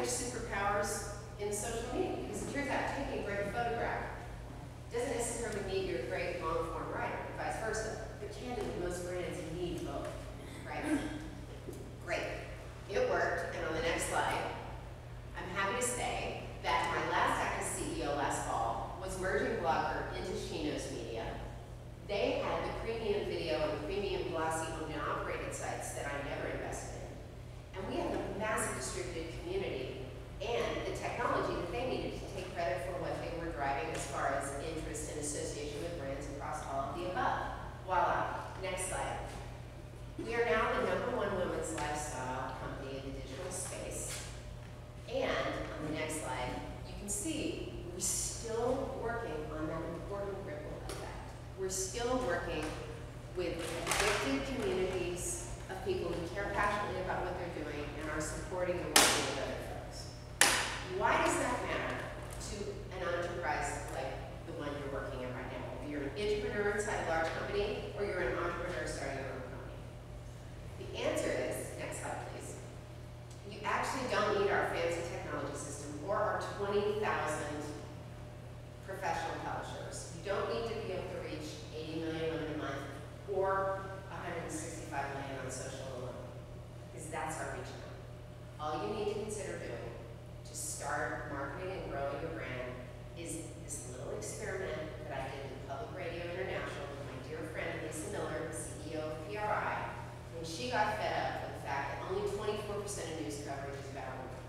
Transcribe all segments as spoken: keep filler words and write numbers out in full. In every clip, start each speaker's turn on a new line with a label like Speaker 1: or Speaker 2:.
Speaker 1: their superpowers in social media, because it turns out taking a great photograph doesn't necessarily mean you're a great long-form writer, vice versa. But candidly, most brands need both, right? Great. It worked, and on the next slide, I'm happy to say that my last act as C E O last fall was merging Blogger into Shino's Media. They had the premium video and the premium glossy owned and operated sites that I never invested in. And we had a massive distributed community and the technology that they needed to take credit for what they were driving as far as interest and association with brands across all of the above. Voila. Next slide. We are now the number one women's lifestyle company in the digital space. And on the next slide, you can see we're still working on that important ripple effect. We're still working with addicted communities of people who care passionately about what they're doing and are supporting and working with other folks. Why does that matter to an enterprise like the one you're working in right now? If you're an entrepreneur inside a large company or you're an entrepreneur starting your own company. The answer is, next slide please, you actually don't need our fancy technology system or our twenty thousand professional publishers. You don't need to be able to reach eighty million women a month or one hundred sixty-five million on social alone, because that's our reach now. All you need to consider doing to start marketing and growing your brand is this little experiment that I did with Public Radio International with my dear friend Lisa Miller, the C E O of P R I, when she got fed up with the fact that only twenty-four percent of news coverage is about women.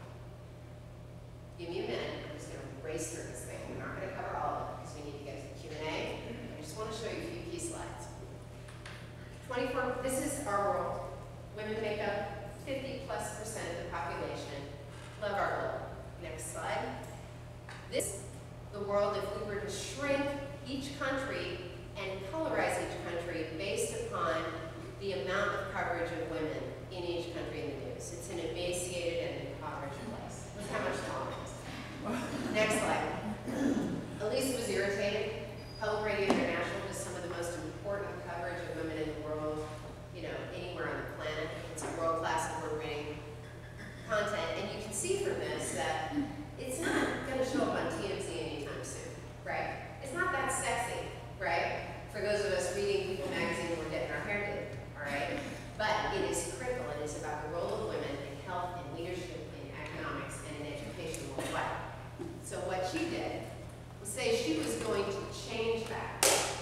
Speaker 1: Give me a minute, I'm just going to race through this thing. We're not going to cover all of it because we need to get to the Q and A. I just want to show you a few key slides. twenty-four, this is our world. Women make up fifty plus percent of the population. Love our world. Next slide. This, the world, if we were to shrink each country and colorize each country based upon the amount of coverage of women in each country in the news. It's an emaciated and impoverished place. Look how much smaller it is. Next slide. Elisa was irritated. Public Radio International does some of the most important coverage of women in the world, you know, anywhere on the planet. It's a world-class award-winning content, and you can see from this that it's not going to show up on T M Z anytime soon, right? It's not that sexy, right? For those of us reading People magazine when we're getting our hair did, all right? But it is critical. It is about the role of women in health and leadership in economics and in education worldwide. So what she did was say she was going to change that.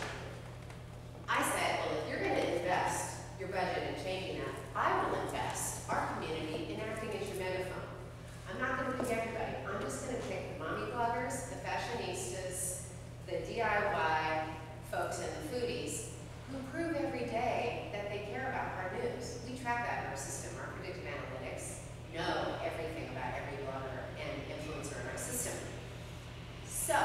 Speaker 1: I said, well, if you're going to invest your budget in changing that, I will invest our community in acting as your megaphone. I'm not going to pick everybody. I'm just going to pick the mommy bloggers, the fashionistas, the D I Y folks, and the foodies who prove every day that they care about our news. We track that in our system. Our predictive analytics know everything about every blogger and influencer in our system. So,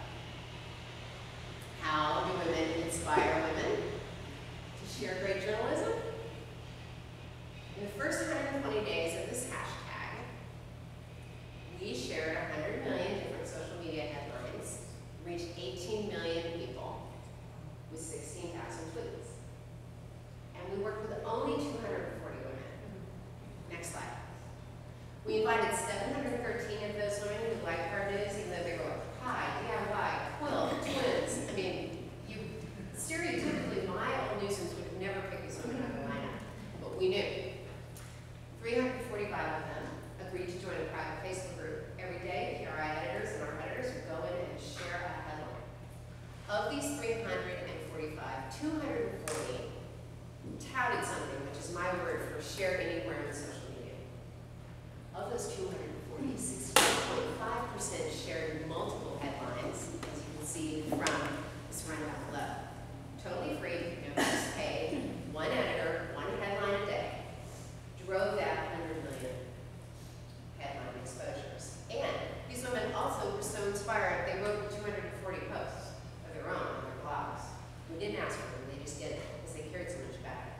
Speaker 1: how do women inspire women to share great journalism? In the first one hundred twenty days of this hashtag, we shared one hundred million different social media headlines, reached eighteen million people with sixteen thousand tweets. And we worked with only two hundred forty women. Next slide. We invited seven hundred thirteen of those women who liked our news, even though they were pie, D I Y, quilt, twins. I mean, you stereotypically, my old newsrooms would have never picked these women out of the lineup, but we knew. three hundred forty-five of them agreed to join a private Facebook group. Every day, P R I editors and our editors would go in and share a headline. Of these three hundred forty-five, two hundred forty touted something, which is my word for shared anywhere in social media. Of those two hundred forty, sixty-two point five percent shared multiple headlines, as you can see from this rundown below. Totally free, no cost paid, one editor, one headline a day. Drove that one hundred million headline exposures. And these women also were so inspired, they wrote two hundred forty posts of their own on their blogs. We didn't ask for them, they just did it because they cared so much about it.